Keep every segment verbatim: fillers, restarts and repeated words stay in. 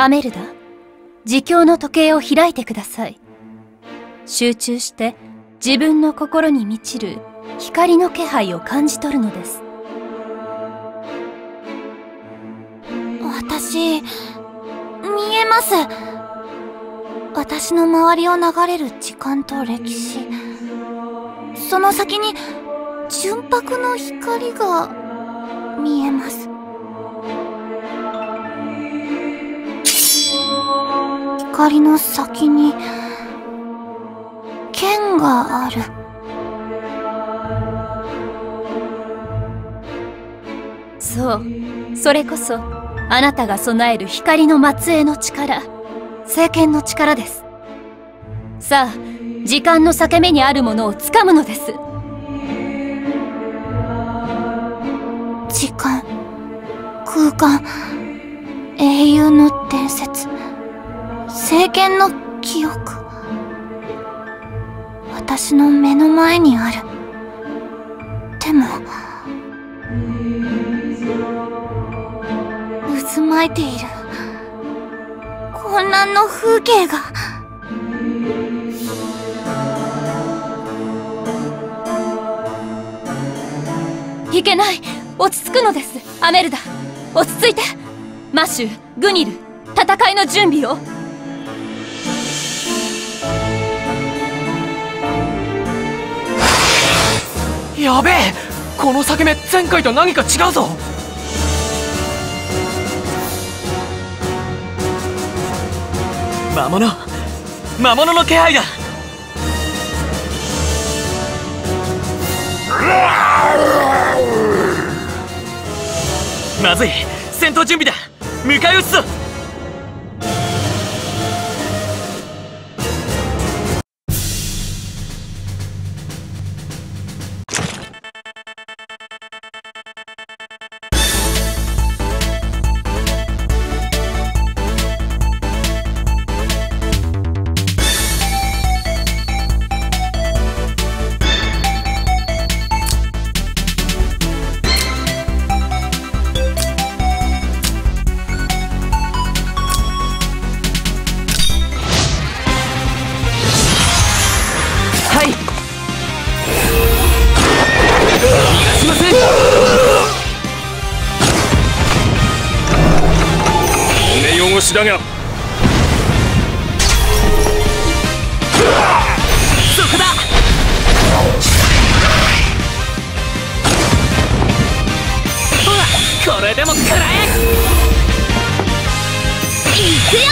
アメルダ、自供の時計を開いてください。集中して自分の心に満ちる光の気配を感じ取るのです。 私、見えます。私の周りを流れる時間と歴史。その先に純白の光が見えます。光の先に剣がある。 そう、それこそあなたが備える光の末裔の力、聖剣の力です。さあ、時間の裂け目にあるものを掴むのです。 時間、空間、英雄の伝説、聖剣の記憶。私の目の前にある。でも渦巻いている混乱の風景が。 いけない、落ち着くのです。アメルダ、落ち着いて。マシュー、グニル、戦いの準備を。 やべえ、この裂け目前回と何か違うぞ。魔物魔物の気配だ。まずい、戦闘準備だ。迎え撃つぞ。 だがそこだ。ほら、これでも食らえ。 いくよ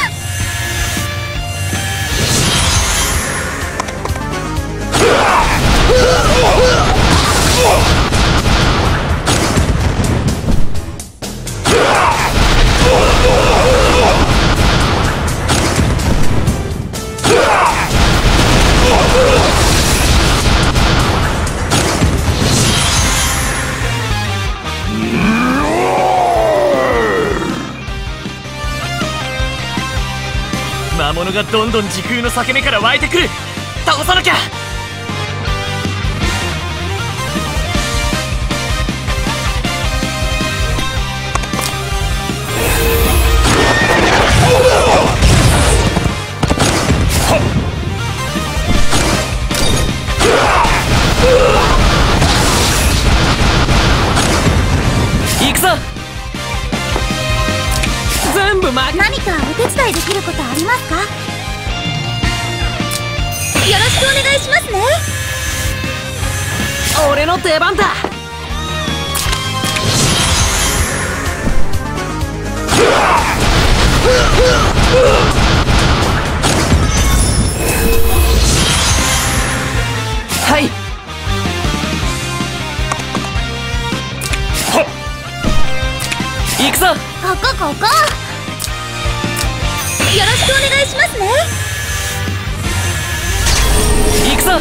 魔物がどんどん時空の裂け目から湧いてくる。倒さなきゃ。行くぞ。全部ま。 何かお手伝いできることありますか？よろしくお願いしますね。 俺の出番だ。はい。行くぞ。 ここここ。よろしくお願いしますね。 行くぞ。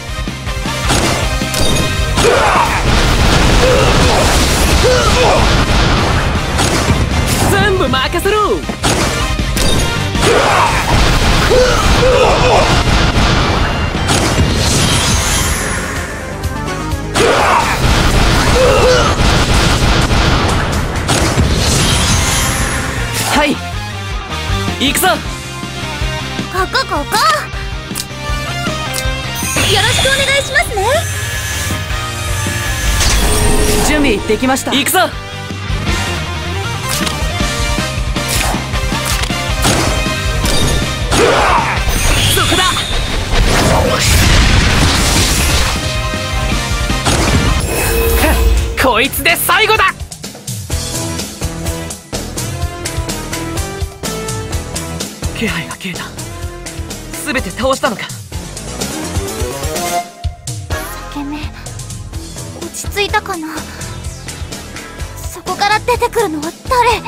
全部任せろ。はい。 こう。よろしくお願いしますね。 準備できました。 行くぞ。そこだ。こいつで最後だ。気配が消えた。全て倒したのか。 裂け目落ち着いたかな。そこから出てくるのは誰？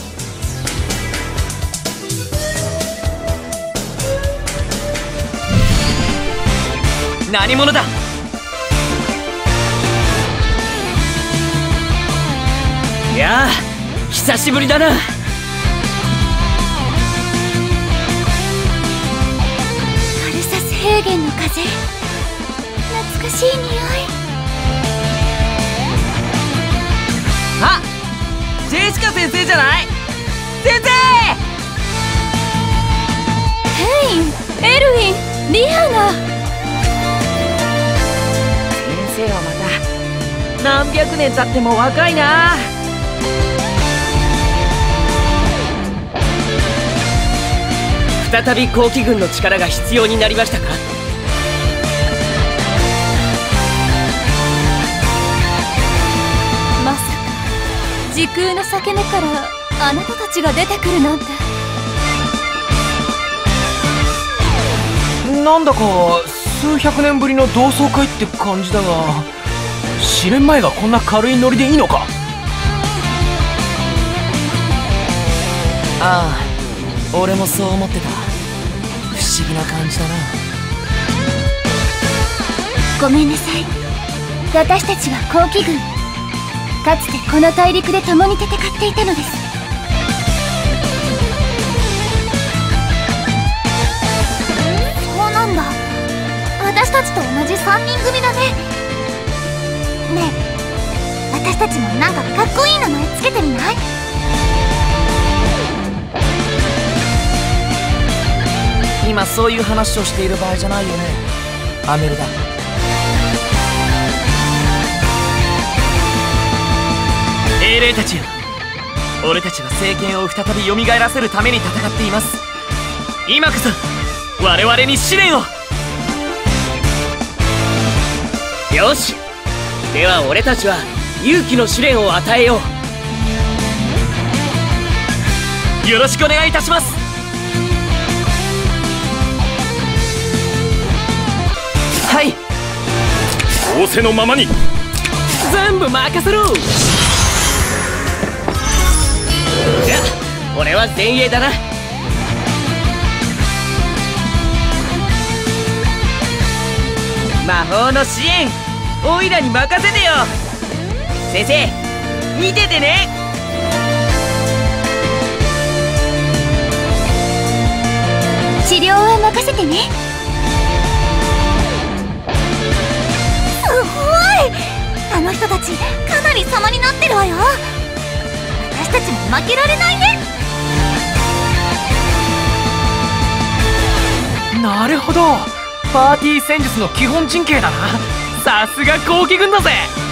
何者だ。いやあ久しぶりだな。 アルサス平原の風、懐かしい匂い。 あ、ジェシカ先生じゃない？先生！ ケイン、エルウィン、リアナ。 先生はまた何百年経っても若いな。 再び後期軍の力が必要になりましたか。 まさか時空の裂け目からあなたたちが出てくるなんて。 なんだか数百年ぶりの同窓会って感じだが、試練前がこんな軽いノリでいいのか。 ああ、俺もそう思ってた。不思議な感じだな。 ごめんなさい。私たちは後期軍。かつてこの大陸で共に戦っていたのです。そうなんだ。私たちと同じさんにん組だね。ねえ、私たちもなんかかっこいい名前つけてみない？ 今そういう話をしている場合じゃないよね。アメルだ。英霊たちよ、俺たちは政権を再び蘇らせるために戦っています。今こそ我々に試練を。よし、では俺たちは勇気の試練を与えよう。よろしくお願いいたします。はい、 仰せのままに。 全部任せろ。じゃあ俺は前衛だな。魔法の支援オイラに任せてよ。先生見ててね。 治療は任せてね。すごい！あの人たちかなり様になってるわよ。私たちも負けられないね。 なるほど、パーティー戦術の基本陣形だな。さすが後期軍だぜ。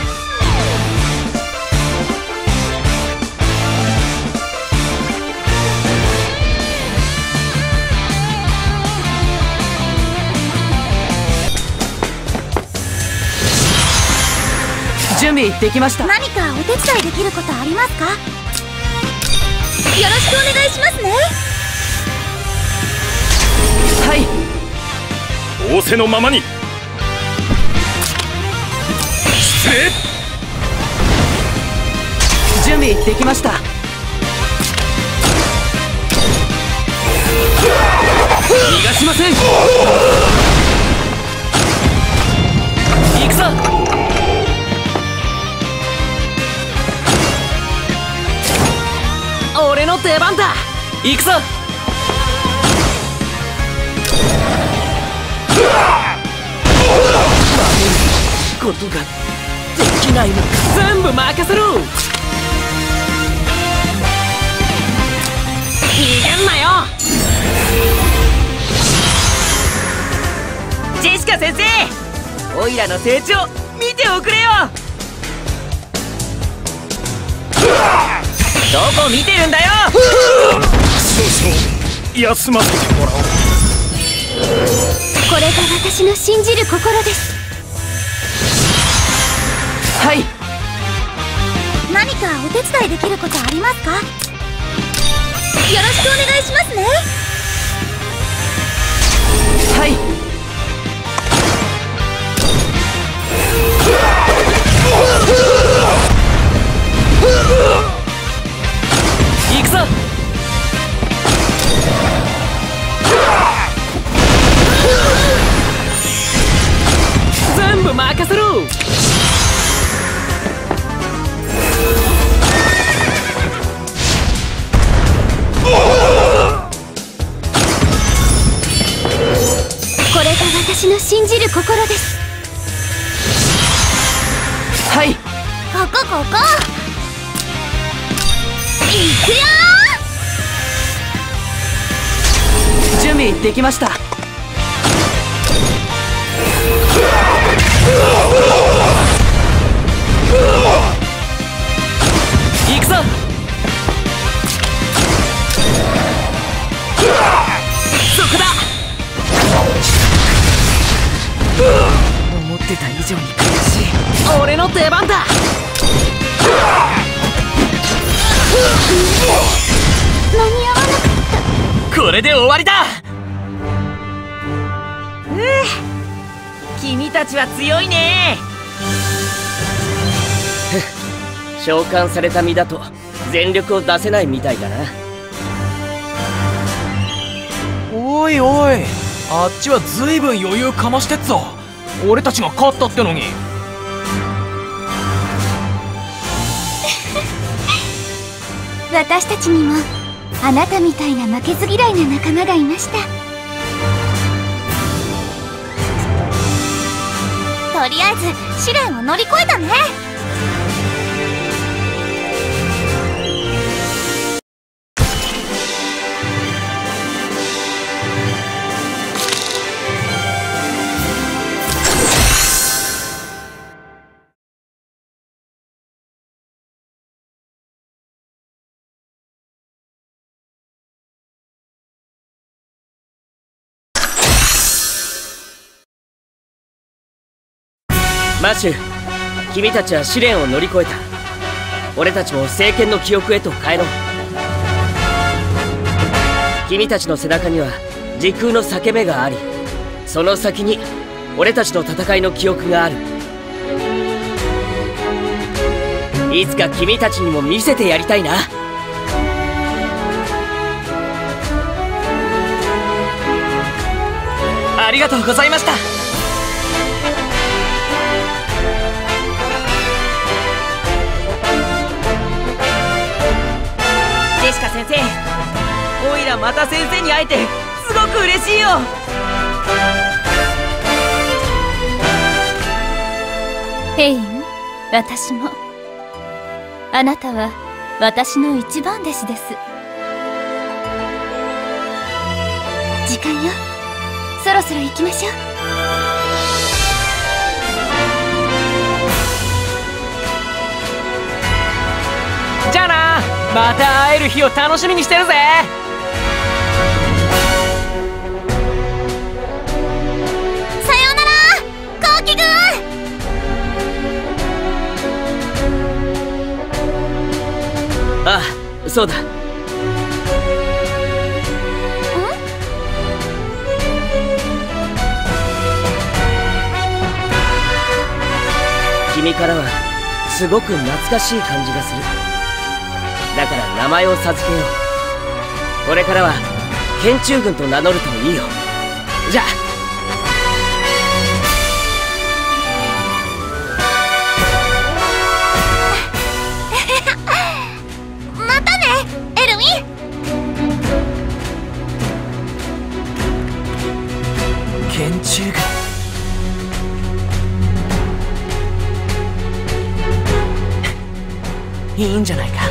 準備できました。 何かお手伝いできることありますか？よろしくお願いしますね。 はい、 仰せのままに。失礼。 準備できました。 逃がしません。行くぞ。俺の出番だ。行くぞ。守ることができないのか。全部任せろ。逃げんなよ。 ジェシカ先生、オイラの成長見ておくれよ。どこ見てるんだよ。 少々休ませてもらおう。 これが私の信じる心です。 はい。 何かお手伝いできることありますか？よろしくお願いしますね。 はい。行くぞ。全部任せろ。 これが私の信じる心です。 はい。 ここここ。いくよ準備できました。行くぞ。そこだ。思ってた以上に悔しい。俺の出番だ。 間に合わなかった。 これで終わりだ。 うぅ、君たちは強いね。 召喚された身だと全力を出せないみたいだな。 おいおい、あっちはずいぶん余裕かましてっぞ。俺たちが勝ったってのに。 私たちにもあなたみたいな負けず嫌いな仲間がいました。 とりあえず試練を乗り越えたね。 マッシュ、君たちは試練を乗り越えた。俺たちも聖剣の記憶へと帰ろう。君たちの背中には時空の裂け目があり、その先に俺たちの戦いの記憶がある。いつか君たちにも見せてやりたいな。ありがとうございました。 ジェシカ先生、オイラまた先生に会えてすごく嬉しいよ。 ヘイン、私も。あなたは私の一番弟子です。時間よ、そろそろ行きましょう。 じゃあな、また会える日を楽しみにしてるぜ。 さようなら、コウキくん。 ああ、そうだ。君からはすごく懐かしい感じがする。だから名前を授けよう。これからは剣中軍と名乗るといいよ。じゃあ。 またね、エルミン。 剣中軍。いいんじゃないか。